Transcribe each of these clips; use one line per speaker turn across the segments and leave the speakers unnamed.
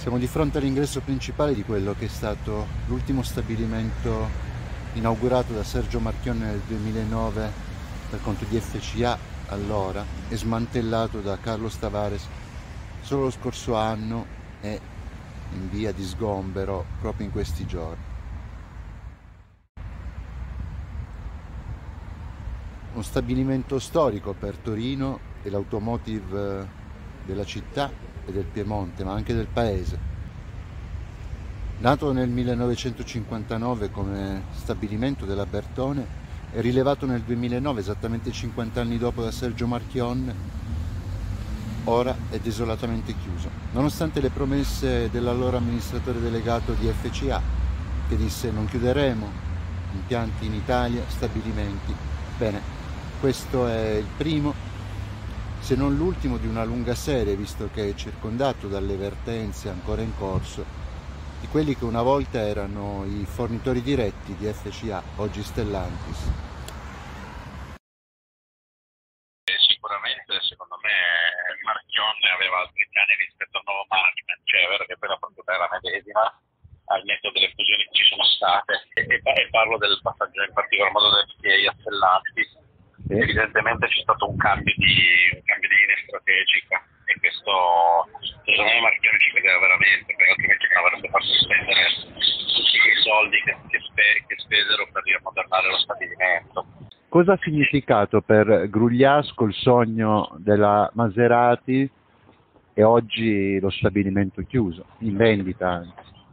Siamo di fronte all'ingresso principale di quello che è stato l'ultimo stabilimento inaugurato da Sergio Marchionne nel 2009 per conto di FCA allora e smantellato da Carlos Tavares solo lo scorso anno e in via di sgombero proprio in questi giorni. Uno stabilimento storico per Torino e l'automotive della città e del Piemonte, ma anche del paese. Nato nel 1959 come stabilimento della Bertone e rilevato nel 2009, esattamente 50 anni dopo da Sergio Marchionne, ora è desolatamente chiuso, nonostante le promesse dell'allora amministratore delegato di FCA, che disse: non chiuderemo impianti in Italia, stabilimenti. Bene, questo è il primo, se non l'ultimo di una lunga serie, visto che è circondato dalle vertenze ancora in corso di quelli che una volta erano i fornitori diretti di FCA, oggi Stellantis.
Sicuramente, secondo me, Marchionne aveva altri piani rispetto al nuovo management, cioè è vero che poi la proprietà era medesima al netto delle fusioni che ci sono state, e parlo del passaggio in particolar modo del FCA a Stellantis. Evidentemente c'è stato un cambio di linea strategica, e questo secondo me Marchionne ci vedeva veramente, perché altrimenti non avrebbe fatto spendere tutti quei soldi che spesero per riammodernare lo stabilimento.
Cosa ha significato per Grugliasco il sogno della Maserati e oggi lo stabilimento chiuso, in vendita?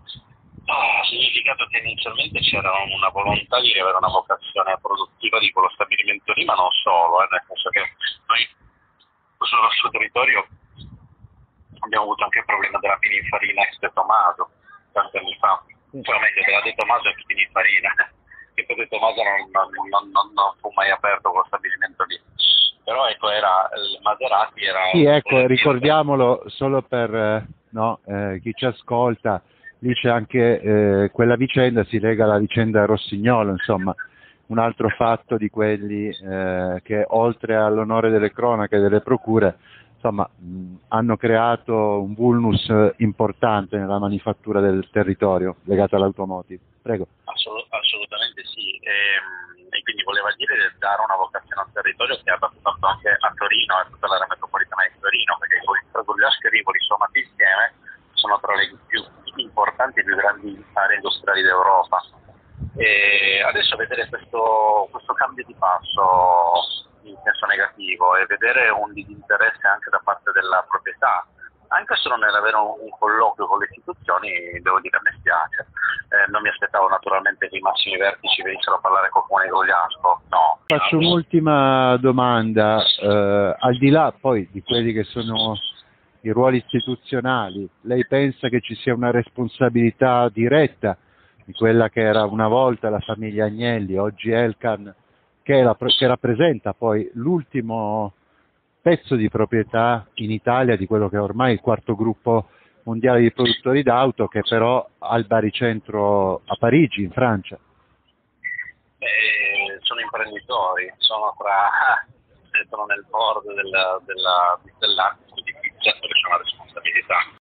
Ha significato che inizialmente c'era una volontà di avere una vocazione produttiva di quello stabilimento lì, ma non solo, nel senso che noi sul nostro territorio abbiamo avuto anche il problema della Pininfarina ex De Tomaso tanti anni fa, cioè meglio della De Tomaso ex Pininfarina, che poi De Tomaso non fu mai aperto quello stabilimento lì. Però ecco, il Maserati era...
Sì, ecco, ricordiamolo solo per chi ci ascolta, lì c'è anche quella vicenda, si lega alla vicenda Rossignolo, insomma, un altro fatto di quelli che oltre all'onore delle cronache e delle procure, insomma, hanno creato un vulnus importante nella manifattura del territorio legato all'automotive. Prego.
Assolutamente sì, e quindi voleva dire dare una vocazione al territorio che ha dato tanto anche a Torino e a tutta l'area metropolitana di Torino, perché Grugliasco e Rivoli sommati insieme sono tra le più importanti e più grandi aree industriali d'Europa. E adesso vedere questo cambio di passo in senso negativo e vedere un disinteresse anche da parte della proprietà, anche solo nell'avere un colloquio con le istituzioni, devo dire, a me spiace. Non mi aspettavo naturalmente che i massimi vertici venissero a parlare con il Comune di Grugliasco, no.
Faccio un'ultima domanda, al di là poi di quelli che sono i ruoli istituzionali, lei pensa che ci sia una responsabilità diretta di quella che era una volta la famiglia Agnelli, oggi Elkann, che rappresenta poi l'ultimo pezzo di proprietà in Italia di quello che è ormai il quarto gruppo mondiale di produttori d'auto, che però ha il baricentro a Parigi, in Francia?
Sono imprenditori, sono nel board di Stellantis, quindi certo che c'è una responsabilità.